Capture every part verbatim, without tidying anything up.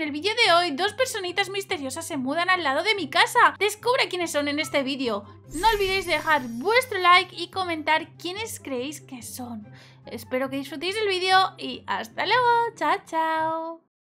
el vídeo de hoy, dos personitas misteriosas se mudan al lado de mi casa. Descubre quiénes son en este vídeo. No olvidéis dejar vuestro like y comentar quiénes creéis que son. Espero que disfrutéis del vídeo y hasta luego. Chao, chao.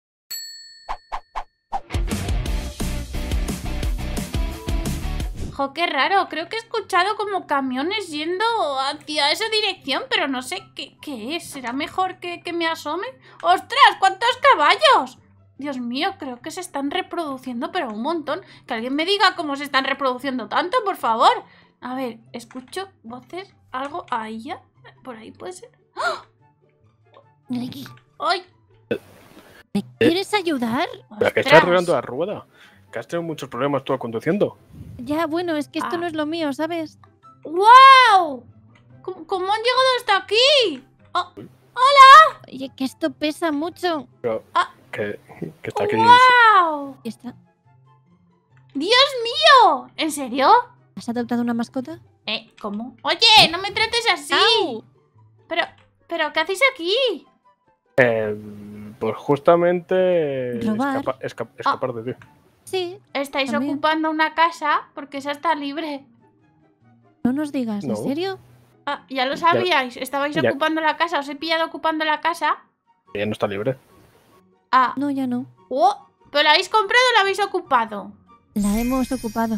Jo, qué raro, creo que he escuchado como camiones yendo hacia esa dirección, pero no sé qué, qué es. ¿Será mejor que, que me asome? ¡Ostras! ¡Cuántos caballos! Dios mío, creo que se están reproduciendo, pero un montón. Que alguien me diga cómo se están reproduciendo tanto, por favor. A ver, escucho voces, algo ahí ya. Por ahí puede ser. ¡Oh! ¡Ay! ¿Me quieres ayudar? ¿Pero que estás arreglando la rueda? Que has tenido muchos problemas tú conduciendo. Ya, bueno, es que esto Ah. no es lo mío, ¿sabes? ¡Wow! ¿Cómo, cómo han llegado hasta aquí? Oh, Oye, que esto pesa mucho. Pero Ah. que, que está aquí. ¡Wow! ¿Y está? ¡Dios mío! ¿En serio? ¿Has adoptado una mascota? Eh, ¿cómo? Oye, no me trates así. ¡Au! Pero, pero, ¿qué hacéis aquí? Eh, pues justamente Robar. escapa- esca- escapar de ti. Sí, Estáis También. ocupando una casa porque esa está libre. no nos digas, ¿en No. serio? Ah, ya lo sabíais. Estabais ya. ocupando la casa. Os he pillado ocupando la casa. Ya no está libre. Ah, No, ya no. oh, ¿pero la habéis comprado o la habéis ocupado? La hemos ocupado.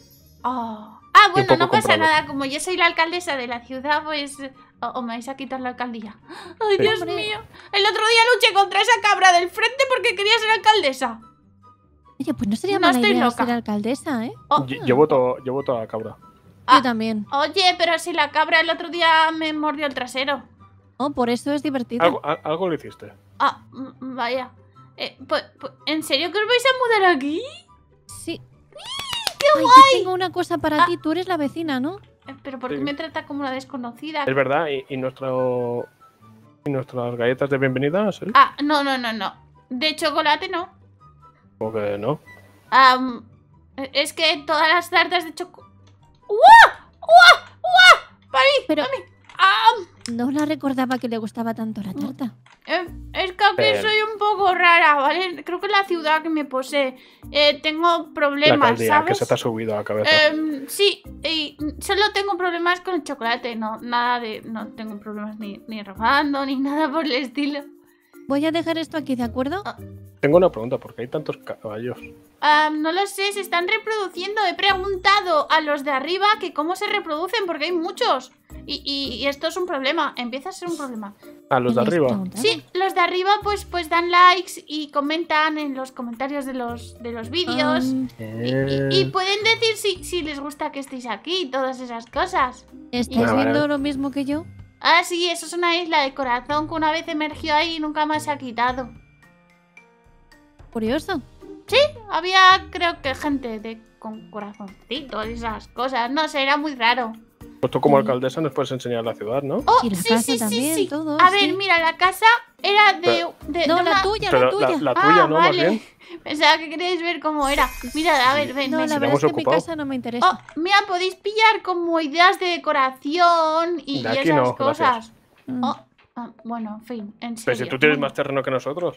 Oh. Ah, bueno, poco no pasa comprado. nada. Como yo soy la alcaldesa de la ciudad, pues... O, o me vais a quitar la alcaldía. ¡Ay, Sí. Dios Hombre. mío! El otro día luché contra esa cabra del frente porque quería ser alcaldesa. Oye, pues no sería No mala estoy idea loca. ser alcaldesa, ¿eh? Oh, Lle- Yo voto, yo voto a la cabra. Ah. Yo también. oye, pero si la cabra el otro día me mordió el trasero. Oh, por eso es divertido. Algo, a- algo le hiciste. Ah, mm, vaya. Eh, pues, pues, ¿en serio que os vais a mudar aquí? Sí. ¡Qué guay! Tengo una cosa para Ah. ti. Tú eres la vecina, ¿no? Eh, ¿Pero por qué Sí. me trata como una desconocida? Es verdad, y, y nuestro y nuestras galletas de bienvenida, ¿sí? Ah, no, no, no, no. De chocolate no. ¿O que no? Am, es que todas las tartas de chocolate... ¡Uah! ¡Uah! ¡Uah! ¡Para mí! Pero- ¡Para mí! Am, No la recordaba que le gustaba tanto la tarta. eh, es que aquí Pero- soy un poco rara, ¿vale? Creo que es la ciudad que me posee. Eh, tengo La problemas, alcaldía, que ¿sabes? se te ha subido a la cabeza. Em, sí, y solo tengo problemas con el chocolate, no, nada de... No tengo problemas ni, ni robando, ni nada por el estilo. Voy a dejar esto aquí, ¿de acuerdo? Tengo una pregunta, ¿por qué hay tantos caballos? Am, no lo sé, se están reproduciendo. He preguntado a los de arriba que cómo se reproducen, porque hay muchos. Y, y- y esto es un problema, empieza a ser un problema. A los de ¿Les arriba. preguntaba? Sí, los de arriba pues, pues dan likes y comentan en los comentarios de los, de los vídeos. Um, Y, y- y pueden decir si, si les gusta que estéis aquí y todas esas cosas. ¿Estáis Ah, vale. viendo lo mismo que yo? Ah, sí, eso es una isla de corazón que una vez emergió ahí y nunca más se ha quitado. Curioso. Había, creo que gente de con corazoncitos y esas cosas. No sé, era muy raro. Pues tú como Sí. alcaldesa nos puedes enseñar la ciudad, ¿no? Oh, Y la sí, casa sí, sí, también, sí. todo, A sí. ver, mira, la casa era de... Pero- de- No, de la una- tuya, Pero la tuya. la, la Ah, tuya, ¿no? Más vale. bien. Pensaba que queríais ver cómo era. Mira, a ver, ven, No, ven. la Si verdad hemos es que mi ocupado. casa no me interesa. Oh, mira, podéis pillar como ideas de decoración y, De y aquí esas no, cosas. gracias. Mm, Oh, ah, bueno, en fin, en serio. Pero si tú tienes Bueno, más terreno que nosotros.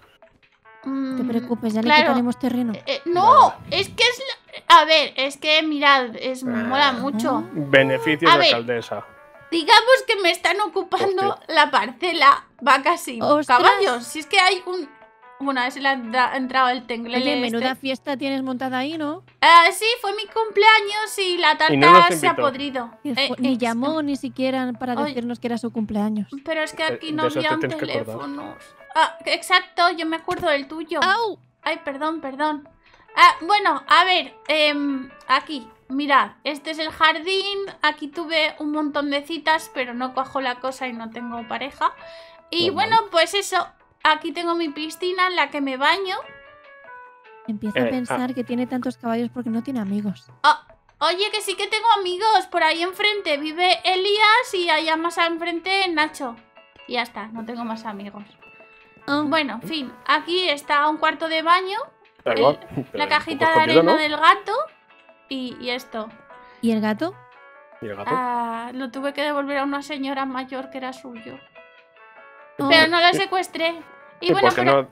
mm, No te preocupes, ya le claro. quitaremos terreno. Eh, eh, no, es que es... la- A ver, es que mirad, es Ah. mola mucho. Beneficios A de ver. alcaldesa. Digamos que me están ocupando Hostia. la parcela vacas y ¡Ostras! caballos. Si es que hay un... Una vez se le ha entra- entrado el tenglele Oye, este. menuda fiesta tienes montada ahí, ¿no? Ah, sí, fue mi cumpleaños y la tarta Y no nos se ha invitó. podrido. Ni Eh, fu- Ni eh, llamó ni siquiera para Oye. decirnos que era su cumpleaños. Pero es que Eh, aquí no de eso te había tienes que acordar. teléfonos. Ah, exacto, yo me acuerdo del tuyo. ¡Au! Ay, perdón, perdón. Ah, bueno, a ver, em, aquí, mirad, este es el jardín. Aquí tuve un montón de citas, pero no cuajo la cosa y no tengo pareja. Y Normal. bueno, pues eso, aquí tengo mi piscina en la que me baño. Empieza Eh, a pensar que tiene tantos caballos porque no tiene amigos. Ah, oye, que sí que tengo amigos. Por ahí enfrente vive Elías y allá más enfrente Nacho. Y ya está, no tengo más amigos. Ah, Bueno, en fin, aquí está un cuarto de baño, Da el- igual, pero la un poco cajita de escondido, arena ¿no? del gato y, y esto. ¿Y el gato? Y el gato. Ah, lo tuve que devolver a una señora mayor que era suyo. Oh, Pero no lo secuestré. Y ¿Y bueno, por qué pero- no, y,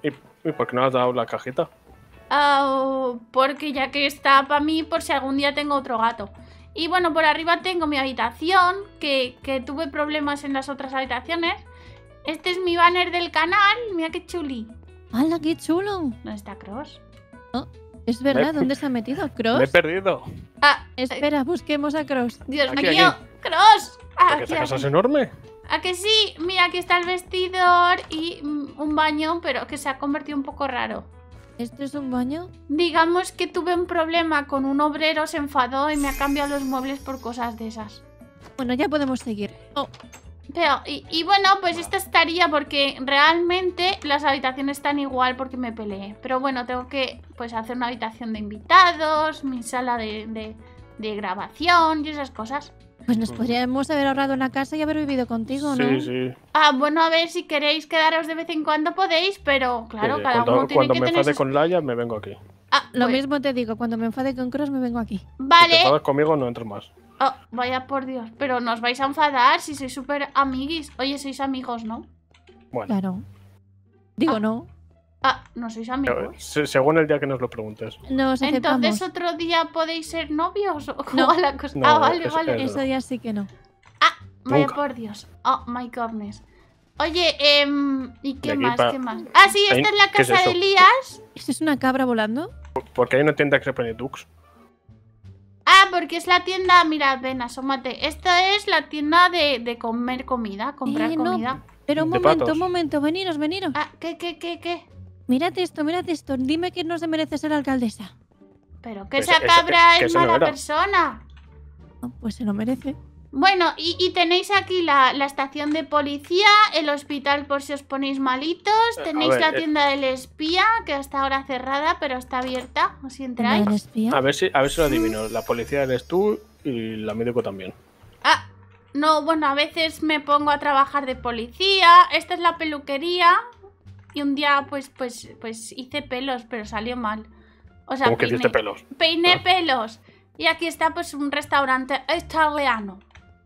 ¿Y por qué no has dado la cajita? Ah, porque ya que está para mí, por si algún día tengo otro gato. Y bueno, por arriba tengo mi habitación, que, que tuve problemas en las otras habitaciones. Este es mi banner del canal. Mira qué chuli. ¡Hala, qué chulo! ¿Dónde está Cross? Oh, es verdad, ¿dónde se ha metido? ¿Cross? Me he perdido. Ah, Espera, busquemos a Cross. Dios Aquí, mío, aquí. Cross. Ah, Porque aquí, esta casa aquí. es enorme. ¿A que sí? Mira, aquí está el vestidor y mm, un baño, pero que se ha convertido un poco raro. ¿Esto es un baño? Digamos que tuve un problema con un obrero, se enfadó y me ha cambiado los muebles por cosas de esas. Bueno, ya podemos seguir. Oh, Pero, y, y bueno, pues esto estaría porque realmente las habitaciones están igual porque me peleé. Pero bueno, tengo que pues hacer una habitación de invitados, mi sala de, de, de grabación y esas cosas. pues nos podríamos haber ahorrado en la casa y haber vivido contigo, ¿no? Sí, sí. Ah, bueno, a ver, si queréis quedaros de vez en cuando podéis, pero claro, Sí, cada cuando uno tiene cuando que me tener enfade sus... con Laia, me vengo aquí. Ah, Lo pues, mismo te digo, cuando me enfade con Cross me vengo aquí. Si te vale. enfadas conmigo, no entro más. Oh, vaya por Dios, pero nos vais a enfadar si sois súper amiguis. Oye, sois amigos, ¿no? Bueno, Claro. Digo, Ah. no. Ah, no sois amigos. se- según el día que nos lo preguntes. Nos aceptamos. Entonces, ¿otro día podéis ser novios? ¿O cómo No. va la cosa? No, ah, vale, es- vale. es- Eso ya sí que no. Ah, vaya Nunca. por Dios. Oh, my goodness. Oye, em, ¿y qué De aquí más? pa- ¿Qué más? Ah, sí, Ahí- esta es la ¿qué es casa de eso? Elías. ¿Esto es una cabra volando? Porque hay una tienda que se pone Dux. Ah, porque es la tienda, mirad, ven, asómate. Esta es la tienda de, de comer comida, comprar Eh, no. comida. Pero un De momento, patos. un momento, veniros, veniros. Ah, ¿qué, qué, qué, qué? Mírate esto, mírate esto. Dime que no se merece ser alcaldesa. Pero que Ese- esa ese- cabra que es ese no mala era. persona. Ah, pues se lo merece. Bueno, y, y tenéis aquí la, la estación de policía, el hospital por si os ponéis malitos, Eh, a tenéis ver, la eh. tienda del espía, que hasta ahora cerrada, pero está abierta, si entráis. ¿Del espía? A ver si, a ver si lo adivino. La policía eres tú y la médico también. Ah, no, bueno, a veces me pongo a trabajar de policía, esta es la peluquería, y un día pues, pues, pues hice pelos, pero salió mal. O sea, ¿Cómo que peiné, hiciste pelos? peiné Ah. pelos. Y aquí está pues un restaurante italiano.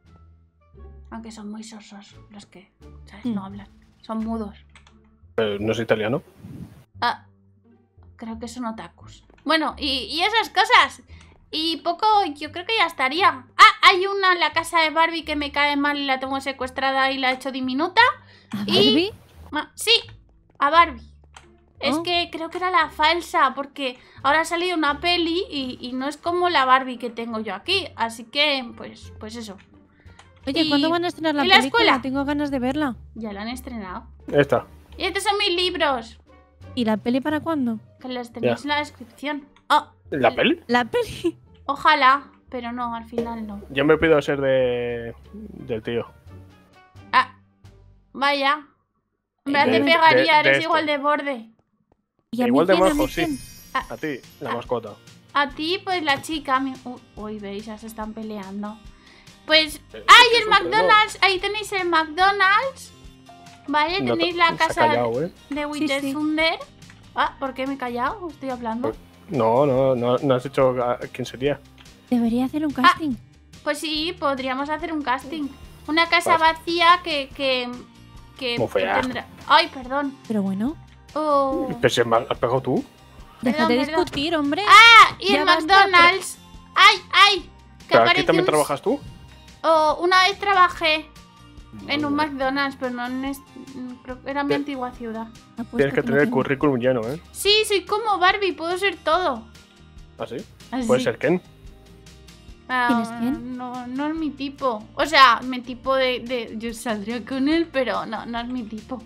Aunque son muy sosos los que, ¿sabes? Mm. No hablan, son mudos. Pero no es italiano. Ah, creo que son otakus. Bueno, y, y esas cosas. Y poco, yo creo que ya estaría. Ah, hay una en la casa de Barbie que me cae mal y la tengo secuestrada y la he hecho diminuta. ¿A y- Barbie? Ah, sí, a Barbie. Es Oh. que creo que era la falsa, porque ahora ha salido una peli y, y no es como la Barbie que tengo yo aquí. Así que, pues, pues eso. Oye, y- ¿cuándo van a estrenar la ¿y la película? escuela? Tengo ganas de verla. Ya la han estrenado. Esta. Y estos son mis libros, ¿Y la peli para cuándo? que los tenéis Ya. en la descripción. Oh, ¿La peli? La peli. ojalá, pero no, al final no. Yo me pido ser de. del tío. Ah, vaya. En verdad De- te de- pegaría, de eres este. igual de borde. ¿Y a mí Igual de quién? ¿A mí majo, sí. quién? A ti, la Ah. mascota. A ti, pues la chica. mi- Uy, uy, veis, ya se están peleando. Pues, Eh, ¡ay, es el un reloj. McDonald's! Ahí tenéis el McDonald's. Vale, No te- tenéis la se ha casa callado, ¿eh? de Sí, Winter sí. Thunder. Ah, ¿por qué me he callado? Estoy hablando. No, no, no, no has dicho a- quién sería. Debería hacer un casting. Pues sí, podríamos hacer un casting. Una casa Vale. vacía que. que. que, Muy que fea. tendrá. Ay, perdón. Pero bueno, Oh. Pero si me has pegado tú. deja de perdón. discutir, hombre. Ah, y Ya el basta, McDonald's. ¡Ay, ay! Que ¿Pero aquí apareció también un- trabajas tú? Oh, una vez trabajé en un Muy bien. McDonald's, pero no en est- creo que era mi Bien. antigua ciudad. Apuesto Tienes que no tener el tengo. currículum lleno, ¿eh? Sí, soy como Barbie, puedo ser todo. ¿Ah, sí? Así. Puede ser Ken. Ah, ¿Quién es quién? No, no es mi tipo. O sea, mi tipo de, de- yo saldría con él, pero no, no es mi tipo.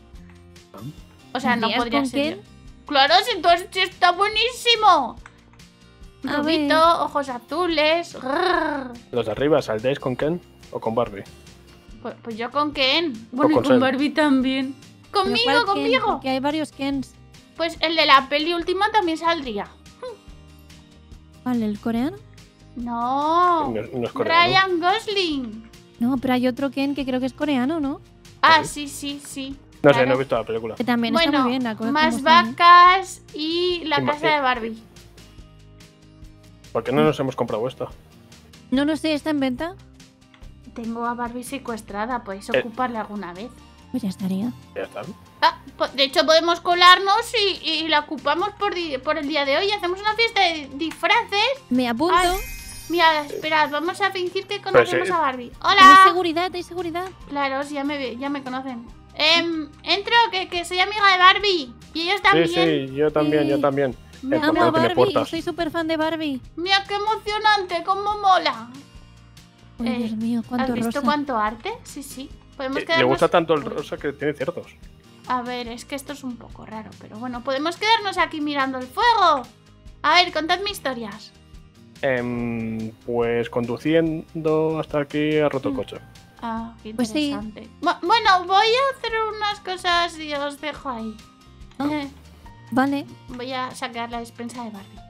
O sea, no ¿Saldrías podría con ser. Ken? yo. Claro, si tú has- si está buenísimo. A Rubito, ver. ojos azules. grrr. Los de arriba, ¿saldréis con Ken o con Barbie? Pues, pues yo con Ken. Bueno, y con con Sel. Barbie también. ¿Pero Conmigo, cuál Ken? conmigo. Porque hay varios Kens. Pues el de la peli última también saldría. ¿Vale, el coreano? No. No, no es coreano. Ryan Gosling. No, pero hay otro Ken que creo que es coreano, ¿no? Ah, ¿Sí? sí, sí, sí. No sé, claro. no he visto la película. Que también está Bueno, muy bien. La cosa más como está, ¿eh? vacas y la Y ma- casa de Barbie. ¿Por qué no nos hemos comprado esta? No lo sé, ¿está en venta? Tengo a Barbie secuestrada, podéis Eh. ocuparla alguna vez. Pues ya estaría. Ya está. Ah, po- de hecho podemos colarnos y, y la ocupamos por, di- por el día de hoy. Hacemos una fiesta de disfraces. Me apunto. Ay, mira, esperad, vamos a fingir que Pero conocemos sí. a Barbie. Hay ¡Hola! seguridad, hay seguridad. Claro, sí, ya me, ve- ya me conocen. Em, entro, que, que soy amiga de Barbie. Y ellos también. Sí, sí, yo también, Sí. yo también. Me El Amo portal a no tiene Barbie, puertas. soy súper fan de Barbie. Mira qué emocionante, cómo mola. Ay, Eh, Dios mío, cuánto ¿Has visto rosa. cuánto arte? Sí, sí. Podemos Eh, Le quedarnos... gusta tanto el rosa que tiene cerdos. A ver, es que esto es un poco raro, pero bueno, podemos quedarnos aquí mirando el fuego. A ver, contadme historias. Em, pues conduciendo hasta aquí ha roto el coche. Ah, qué Pues sí. interesante. Bu- Bueno, voy a hacer unas cosas y os dejo ahí. Ah. Eh, Vale. voy a sacar la despensa de Barbie.